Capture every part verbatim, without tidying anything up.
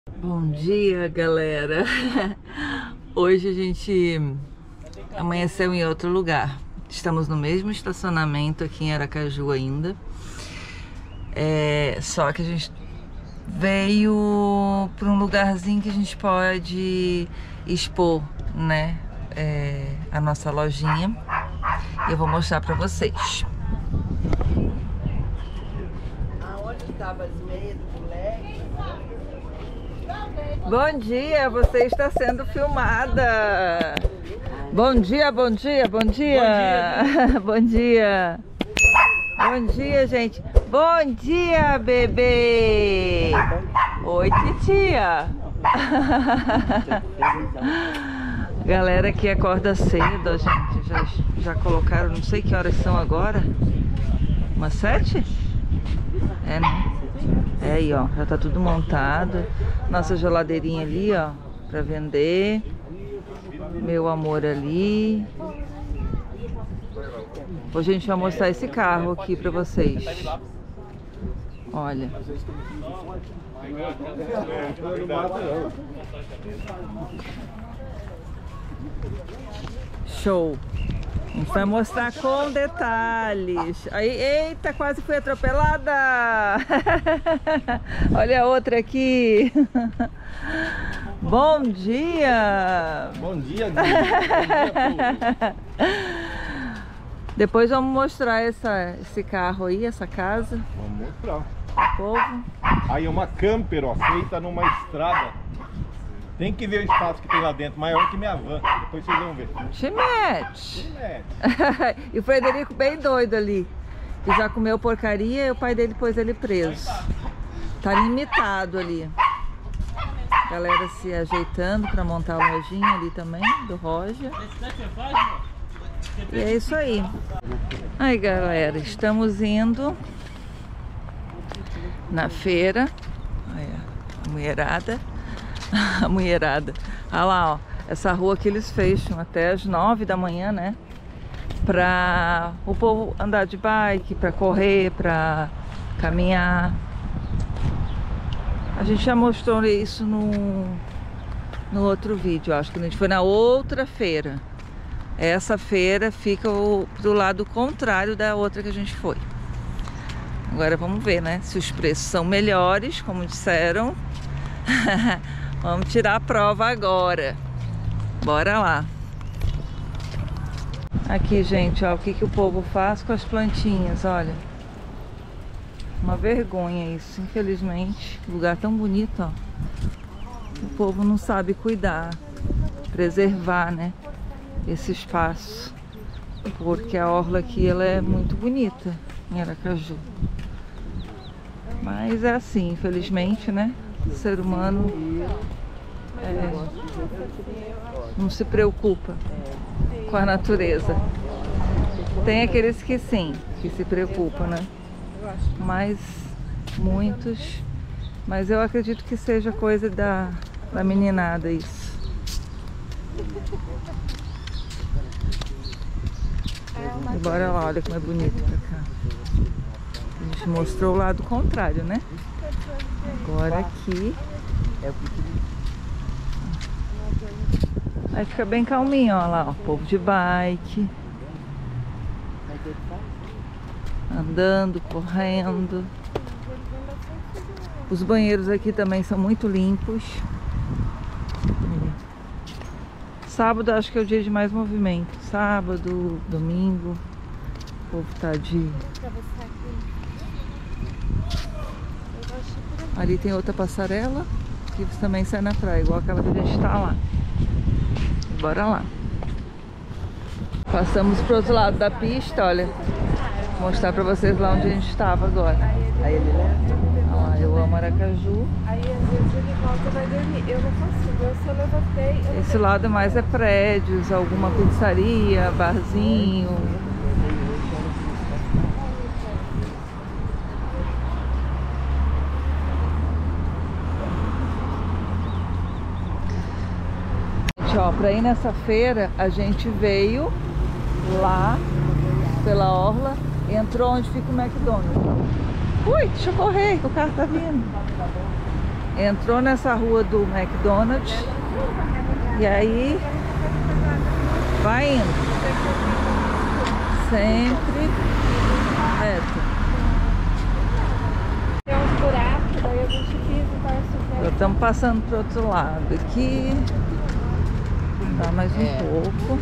Bom dia, galera. Hoje a gente amanheceu em outro lugar. Estamos no mesmo estacionamento aqui em Aracaju ainda. É, só que a gente veio para um lugarzinho que a gente pode expor, né? É, a nossa lojinha. E eu vou mostrar para vocês. Aonde estava as meias do moleque? Bom dia, você está sendo filmada. Bom dia, bom dia, bom dia. Bom dia. Bom dia, gente. Bom dia, bebê. Oi, titia. Galera aqui acorda cedo, gente. Já, já colocaram, não sei que horas são agora. Umas sete? É, né? É aí, ó, já tá tudo montado. Nossa geladeirinha ali, ó, pra vender. Meu amor ali. Hoje a gente vai mostrar esse carro aqui pra vocês. Olha. Show. A gente vai mostrar com detalhes. Aí, eita, quase fui atropelada. Olha a outra aqui. Bom dia. Bom dia, Bom dia, Depois vamos mostrar essa, esse carro aí, essa casa. Vamos mostrar. O povo. Aí é uma camper, ó, feita numa estrada. Tem que ver o espaço que tem lá dentro, maior que minha van. Depois vocês vão ver. Te mete. Te mete. E o Frederico bem doido ali, que já comeu porcaria e o pai dele pôs ele preso. Tá limitado ali. Galera se ajeitando para montar a lojinha ali também, do Roger. E é isso aí. Aí, galera, estamos indo na feira. Olha, a mulherada. A mulherada. Olha lá, ó. Essa rua que eles fecham até as nove da manhã, né? Pra o povo andar de bike, pra correr, pra caminhar. A gente já mostrou isso no, no outro vídeo. Acho que a gente foi na outra feira. Essa feira fica o, do lado contrário da outra que a gente foi. Agora vamos ver, né? Se os preços são melhores, como disseram. Vamos tirar a prova agora. Bora lá. Aqui, gente, ó, o que, que o povo faz com as plantinhas, olha. Uma vergonha isso, infelizmente. Lugar tão bonito, ó. O povo não sabe cuidar, preservar, né? Esse espaço. Porque a orla aqui, ela é muito bonita em Aracaju. Mas é assim, infelizmente, né? O ser humano é, não se preocupa com a natureza. Tem aqueles que sim, que se preocupam, né? Mas muitos, mas eu acredito que seja coisa da, da meninada isso. E bora lá, olha como é bonito pra cá. A gente mostrou o lado contrário, né? Agora aqui aí fica bem calminho, ó lá, ó, povo de bike andando, correndo. Os banheiros aqui também são muito limpos. Sábado acho que é o dia de mais movimento. Sábado, domingo, o povo tá de... Ali tem outra passarela que também sai na praia, igual aquela que a gente tá lá. Bora lá. Passamos pro outro lado da pista, olha. Vou mostrar pra vocês lá onde a gente estava agora. Aí ele leva. Olha lá, eu amo Aracaju. Aí às vezes ele volta e vai dormir. Eu não consigo, eu só levantei. Esse lado mais é prédios, alguma pizzaria, barzinho. Ó, pra ir nessa feira, a gente veio lá pela orla, entrou onde fica o McDonald's. Ui, deixa eu correr, que o carro tá vindo. Entrou nessa rua do McDonald's e aí vai indo. Sempre reto. Tem uns buracos, daí a gente pisa e vai subir. Estamos passando pro outro lado aqui. Dá mais um pouco.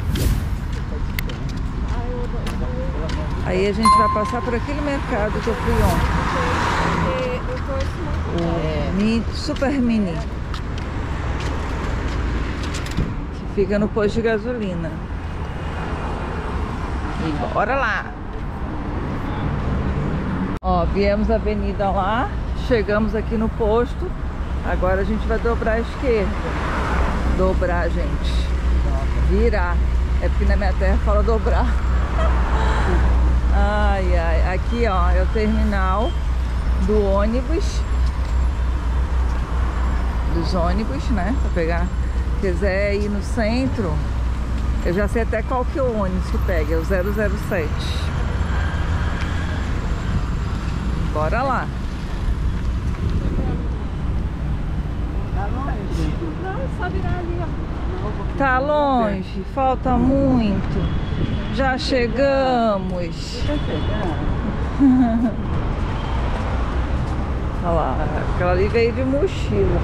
Aí a gente vai passar por aquele mercado que eu fui ontem. Eu torço muito. O mini, Super Mini. Que fica no posto de gasolina. E bora lá! Ó, viemos a avenida lá, chegamos aqui no posto. Agora a gente vai dobrar à esquerda. Dobrar, gente. Virar. É porque na minha terra fala dobrar. Ai, ai. Aqui, ó, é o terminal do ônibus. Dos ônibus, né? Pra pegar. Se quiser ir no centro, eu já sei até qual que é o ônibus que pega. É o zero zero sete. Bora lá. Não, só virar ali, ó. Tá longe, falta muito. Já chegamos. Olha lá, aquela ali veio de mochila.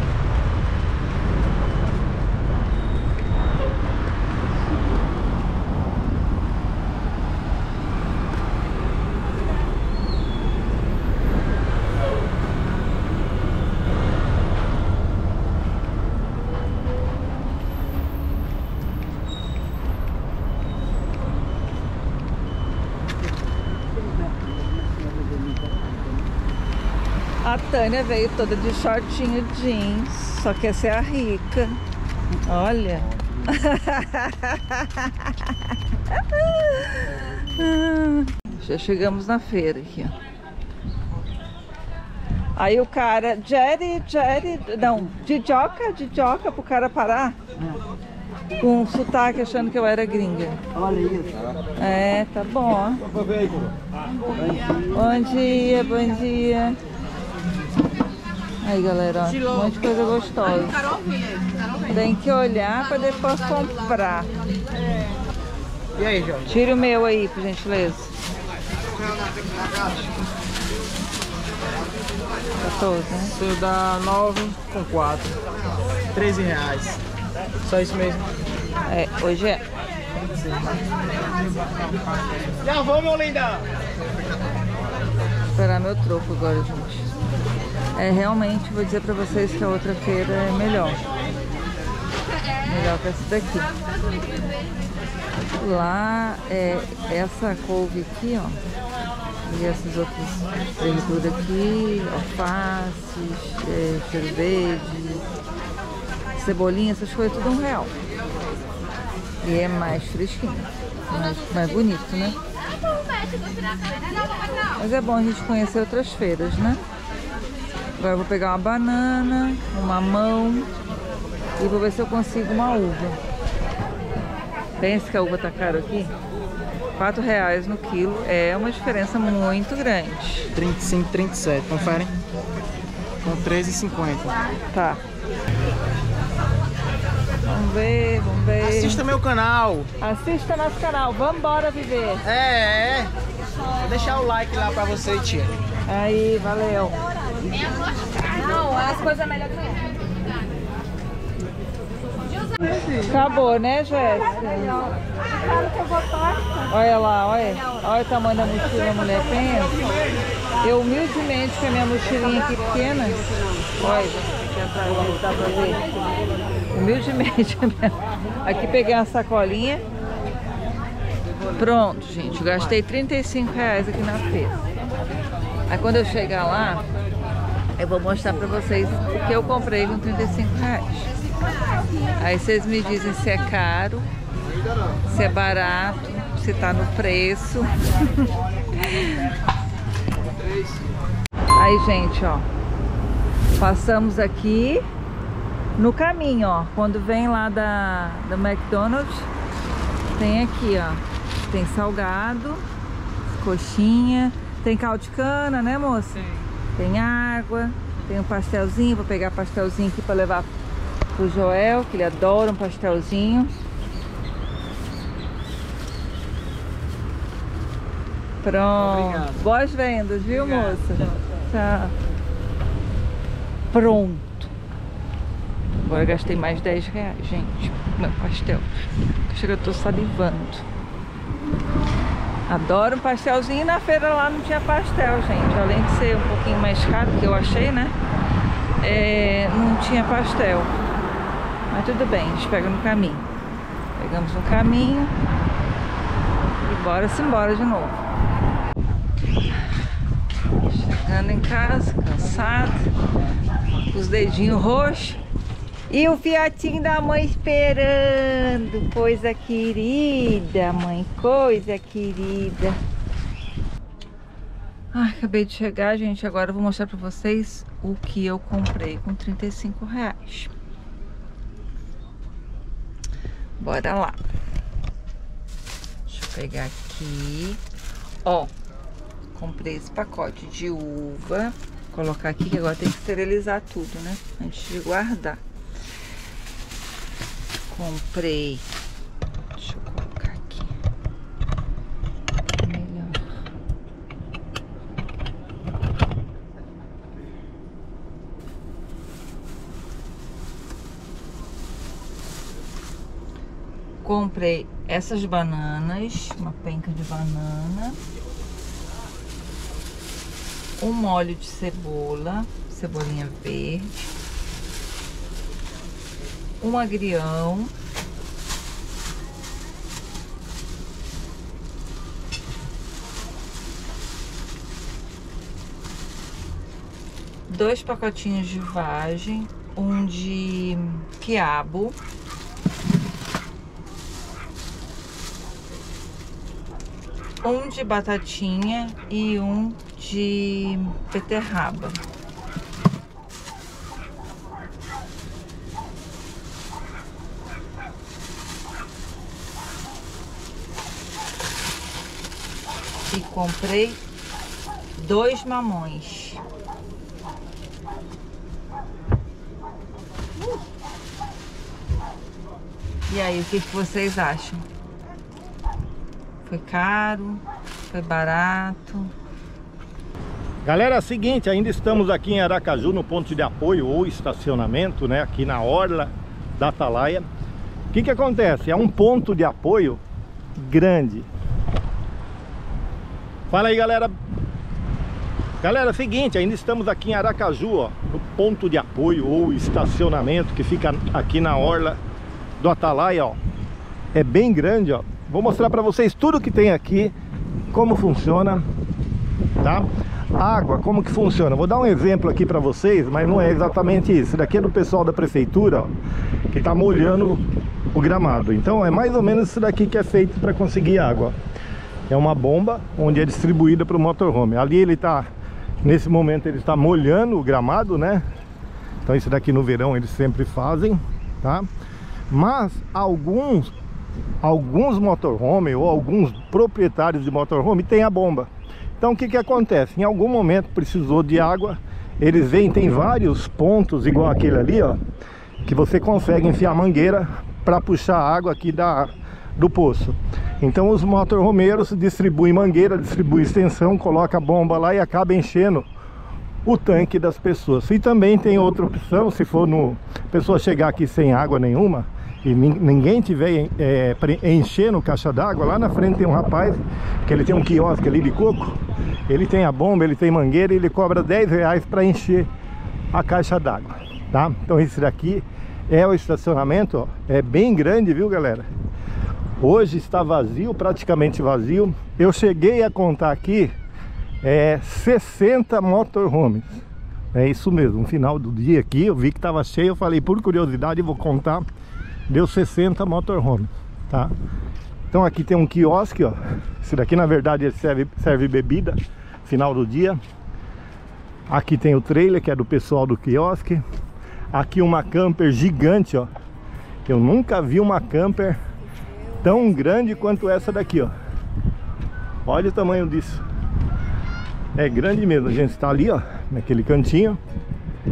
A Tânia veio toda de shortinho jeans, só quer ser a rica. Olha. Já chegamos na feira aqui, ó. Aí o cara, Jerry, Jerry, não, Didioca, Didioca pro cara parar. Com um sotaque achando que eu era gringa. Olha isso. É, tá bom. Bom dia, bom dia. Aí, galera, ó, um monte de coisa gostosa. Tem que olhar para depois comprar. E aí, Jorge? Tira o meu aí, por gentileza. quatorze, né? Seu dá nove com quatro. treze reais. Só isso mesmo. É, hoje é. Já vou, meu lindão. Vou esperar meu troco agora, gente. É, realmente, vou dizer pra vocês que a outra feira é melhor. Melhor que essa daqui. Lá, é, essa couve aqui, ó. E essas outras verduras aqui, alfaces, é, cheiro verde, cebolinha, essas coisas, tudo um real. E é mais fresquinho, mais, mais bonito, né? Mas é bom a gente conhecer outras feiras, né? Agora eu vou pegar uma banana, um mamão e vou ver se eu consigo uma uva. Pensa que a uva tá cara aqui? quatro reais no quilo é uma diferença muito grande. trinta e cinco, trinta e sete, confere? Com treze e cinquenta. Tá. Vamos ver, vamos ver. Assista meu canal. Assista nosso canal. Vambora viver. É, é. Vou deixar o like lá pra você, tia. Aí, valeu. Não, as coisas melhores que eu. Acabou, né, Jéssica? Claro que eu vou torta. Olha lá, olha. Olha o tamanho da mochila, a mulher pensa. Eu humildemente com a minha mochilinha aqui pequena. Olha, vou ver se dá pra ver. Humildemente. Aqui peguei uma sacolinha. Pronto, gente. Eu gastei trinta e cinco reais aqui na feira. Aí quando eu chegar lá, eu vou mostrar pra vocês o que eu comprei com trinta e cinco reais. Aí vocês me dizem se é caro, se é barato, se tá no preço. Aí, gente, ó. Passamos aqui no caminho, ó. Quando vem lá da, da McDonald's, tem aqui, ó. Tem salgado, coxinha, tem caldo de cana, né, moça? Sim. Tem água. Tem um pastelzinho, vou pegar pastelzinho aqui pra levar pro Joel, que ele adora um pastelzinho. Pronto. Obrigado. Boas vendas, viu, Obrigado. moça? Tchau, Tchau. Pronto. Agora eu gastei mais dez reais, gente. Meu pastel. Chega, eu tô salivando. Adoro um pastelzinho. E na feira lá não tinha pastel, gente. Além de ser um pouquinho mais caro, que eu achei, né? É, não tinha pastel. Mas tudo bem, a gente pega no caminho. Pegamos no caminho. E bora-se embora de novo. Chegando em casa, cansado. Com os dedinhos roxos. E o fiatinho da mãe esperando. Coisa querida, mãe. Coisa querida. Ai, acabei de chegar, gente. Agora eu vou mostrar pra vocês o que eu comprei com trinta e cinco reais. Bora lá. Deixa eu pegar aqui. Ó, comprei esse pacote de uva. Vou colocar aqui que agora tem que esterilizar tudo, né? Antes de guardar. Comprei. Deixa eu colocar aqui. Melhor. Comprei essas bananas, uma penca de banana, um molho de cebola, cebolinha verde, um agrião, dois pacotinhos de vagem, um de quiabo, um de batatinha e um de beterraba. E comprei dois mamões. E aí, o que que vocês acham? Foi caro? Foi barato? Galera, é o seguinte, ainda estamos aqui em Aracaju, no ponto de apoio ou estacionamento, né? Aqui na orla da Atalaia. O que que acontece? É um ponto de apoio grande. Fala aí, galera. Galera, é o seguinte, ainda estamos aqui em Aracaju, ó, no ponto de apoio ou estacionamento que fica aqui na orla do Atalaia, ó. É bem grande, ó. Vou mostrar pra vocês tudo que tem aqui, como funciona, tá? Água, como que funciona? Vou dar um exemplo aqui pra vocês, mas não é exatamente isso. Isso daqui é do pessoal da prefeitura, ó, que tá molhando o gramado. Então é mais ou menos isso daqui que é feito para conseguir água. É uma bomba onde é distribuída para o motorhome. Ali ele tá, nesse momento ele está molhando o gramado, né? Então isso daqui no verão eles sempre fazem, tá? Mas alguns alguns motorhome ou alguns proprietários de motorhome têm a bomba. Então o que que acontece? Em algum momento precisou de água, eles vêm, tem vários pontos igual aquele ali, ó, que você consegue enfiar a mangueira para puxar a água aqui da, do poço. Então os motorhomeiros distribuem mangueira, distribuem extensão, coloca a bomba lá e acaba enchendo o tanque das pessoas. E também tem outra opção, se for no a pessoa chegar aqui sem água nenhuma e ninguém tiver é, enchendo caixa d'água, lá na frente tem um rapaz que ele tem um quiosque ali de coco, ele tem a bomba, ele tem mangueira e ele cobra dez reais para encher a caixa d'água, tá? Então esse daqui é o estacionamento, ó, é bem grande, viu, galera? Hoje está vazio, praticamente vazio. Eu cheguei a contar aqui é, sessenta motorhomes. É isso mesmo, no final do dia aqui eu vi que estava cheio, eu falei por curiosidade vou contar. Deu sessenta motorhomes, tá? Então aqui tem um quiosque, ó. Esse daqui na verdade ele serve, serve bebida final do dia. Aqui tem o trailer que é do pessoal do quiosque. Aqui uma camper gigante, ó. Eu nunca vi uma camper tão grande quanto essa daqui, ó. Olha o tamanho disso. É grande mesmo, a gente está ali, ó, naquele cantinho.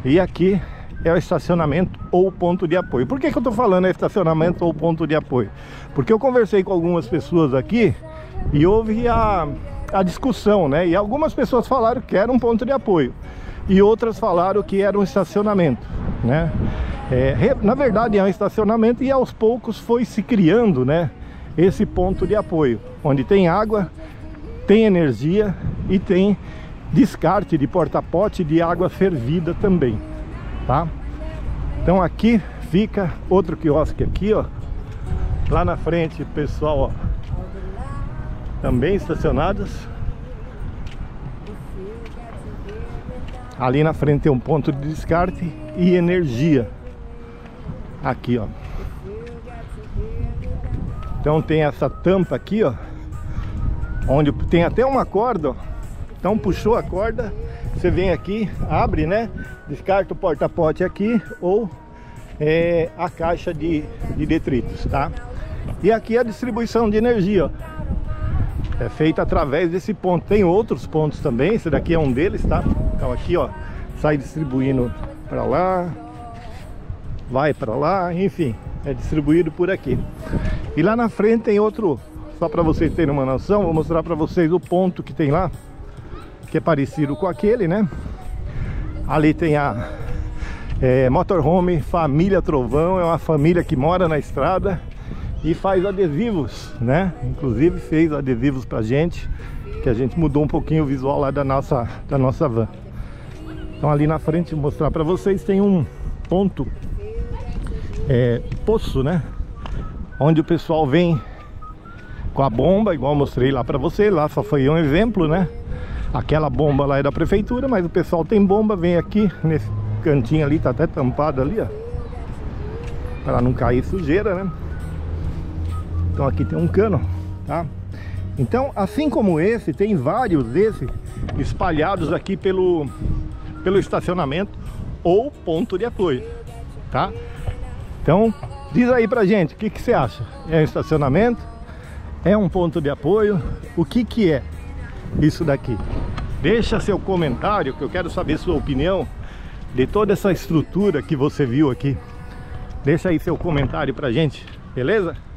E aqui é o estacionamento ou ponto de apoio. Por que que eu tô falando é estacionamento ou ponto de apoio? Porque eu conversei com algumas pessoas aqui e houve a, a discussão, né? E algumas pessoas falaram que era um ponto de apoio e outras falaram que era um estacionamento, né? É, na verdade é um estacionamento e aos poucos foi se criando, né, esse ponto de apoio, onde tem água, tem energia e tem descarte de porta-pote de água fervida também, tá? Então aqui fica outro quiosque aqui, ó. Lá na frente, pessoal, ó, também estacionados. Ali na frente tem um ponto de descarte e energia. Aqui, ó. Então tem essa tampa aqui, ó, onde tem até uma corda, ó. Então puxou a corda, você vem aqui, abre, né? Descarta o porta-pote aqui ou é, a caixa de, de detritos, tá? E aqui a distribuição de energia, ó, é feita através desse ponto. Tem outros pontos também, esse daqui é um deles, tá? Então aqui, ó, sai distribuindo para lá, vai para lá, enfim, é distribuído por aqui. E lá na frente tem outro, só para vocês terem uma noção, vou mostrar para vocês o ponto que tem lá, que é parecido com aquele, né? Ali tem a é, Motorhome Família Trovão, é uma família que mora na estrada e faz adesivos, né? Inclusive fez adesivos pra gente, que a gente mudou um pouquinho o visual lá da nossa, da nossa van. Então ali na frente, vou mostrar pra vocês, tem um ponto é, poço, né? Onde o pessoal vem com a bomba, igual eu mostrei lá pra você, lá só foi um exemplo, né? Aquela bomba lá é da prefeitura, mas o pessoal tem bomba, vem aqui nesse cantinho ali, tá até tampado ali, ó, para não cair sujeira, né? Então aqui tem um cano, tá? Então, assim como esse, tem vários desses espalhados aqui pelo, pelo estacionamento ou ponto de apoio, tá? Então, diz aí pra gente, o que que você acha? É um estacionamento? É um ponto de apoio? O que que é isso daqui? Deixa seu comentário, que eu quero saber sua opinião de toda essa estrutura que você viu aqui. Deixa aí seu comentário pra gente, beleza?